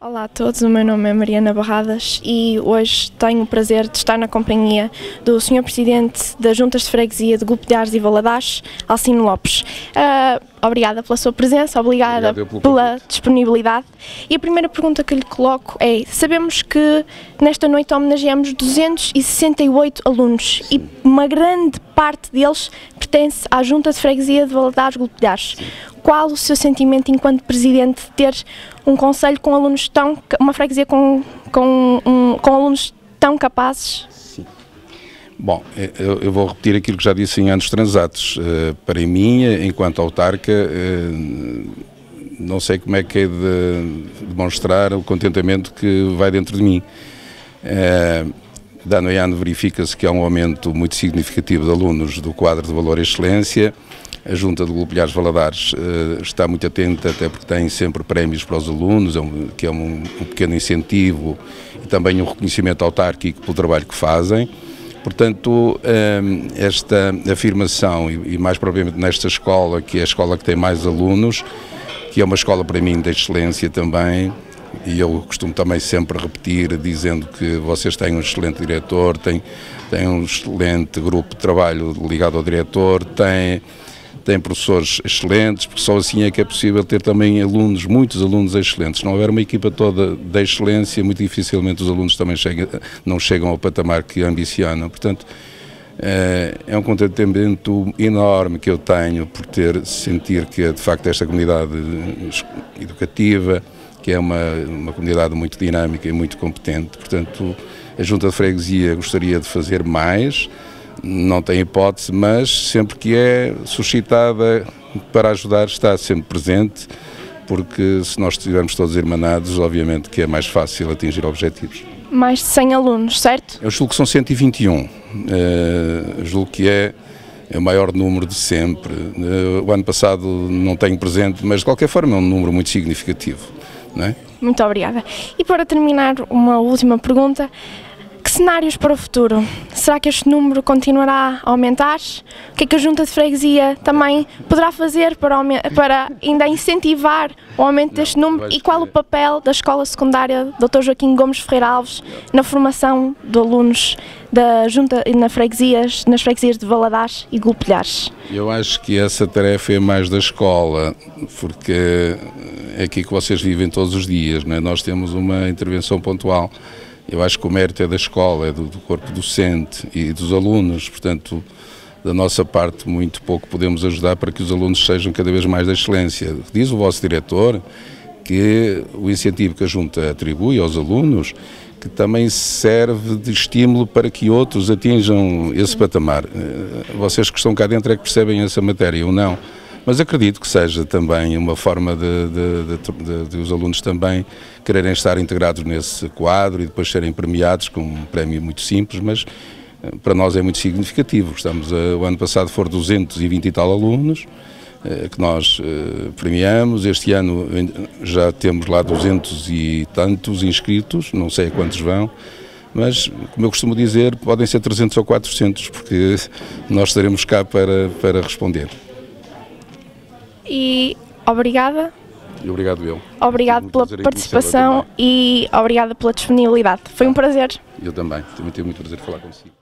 Olá a todos, o meu nome é Mariana Barradas e hoje tenho o prazer de estar na companhia do Sr. Presidente das Juntas de Freguesia de Golpilhares e Valadares, Alcino Lopes. Obrigada pela sua presença, obrigada pela disponibilidade. E a primeira pergunta que lhe coloco é: sabemos que nesta noite homenageamos 268 alunos e uma grande parte deles pertence à Junta de Freguesia de Valadares Golpilhares. Qual o seu sentimento enquanto Presidente de ter um conselho com alunos uma freguesia com alunos tão capazes? Sim. Bom, eu vou repetir aquilo que já disse em anos transatos. Para mim, enquanto autarca, não sei como é que é de demonstrar o contentamento que vai dentro de mim. De ano em ano verifica-se que há um aumento muito significativo de alunos do quadro de valor e excelência. A Junta de Golpilhares Valadares está muito atenta, até porque tem sempre prémios para os alunos, que é um pequeno incentivo e também um reconhecimento autárquico pelo trabalho que fazem. Portanto, esta afirmação, e mais propriamente nesta escola, que é a escola que tem mais alunos, que é uma escola para mim de excelência também, e eu costumo também sempre repetir, dizendo que vocês têm um excelente diretor, têm um excelente grupo de trabalho ligado ao diretor, têm professores excelentes, porque só assim é que é possível ter também muitos alunos excelentes. Se não houver uma equipa toda de excelência, muito dificilmente os alunos também não chegam ao patamar que ambicionam. Portanto, é um contentamento enorme que eu tenho por sentir que, de facto, esta comunidade educativa, que é uma comunidade muito dinâmica e muito competente. Portanto, a Junta de Freguesia gostaria de fazer mais, não tem hipótese, mas sempre que é suscitada para ajudar está sempre presente, porque se nós estivermos todos irmanados, obviamente que é mais fácil atingir objetivos. Mais de 100 alunos, certo? Eu julgo que são 121, julgo que é o maior número de sempre. O ano passado não tenho presente, mas de qualquer forma é um número muito significativo, não é? Muito obrigada. E para terminar, uma última pergunta. Que cenários para o futuro? Será que este número continuará a aumentar? O que é que a Junta de Freguesia também poderá fazer para ainda incentivar o aumento deste número? E qual o papel da Escola Secundária Dr. Joaquim Gomes Ferreira Alves na formação de alunos da Junta nas freguesias de Valadares e Golpilhares? Eu acho que essa tarefa é mais da escola, porque é aqui que vocês vivem todos os dias, não é? Nós temos uma intervenção pontual. Eu acho que o mérito é da escola, é do corpo docente e dos alunos, portanto, da nossa parte, muito pouco podemos ajudar para que os alunos sejam cada vez mais da excelência. Diz o vosso diretor que o incentivo que a Junta atribui aos alunos, que também serve de estímulo para que outros atinjam esse patamar. Vocês que estão cá dentro é que percebem essa matéria, ou não? Mas acredito que seja também uma forma de os alunos também quererem estar integrados nesse quadro e depois serem premiados com um prémio muito simples, mas para nós é muito significativo. O ano passado foram 220 e tal alunos que nós premiamos. Este ano já temos lá 200 e tantos inscritos, não sei a quantos vão, mas, como eu costumo dizer, podem ser 300 ou 400, porque nós estaremos cá para responder. E obrigada. E obrigado eu. Obrigado pela participação e obrigada pela disponibilidade. Foi um prazer. Eu também tenho muito prazer em falar consigo.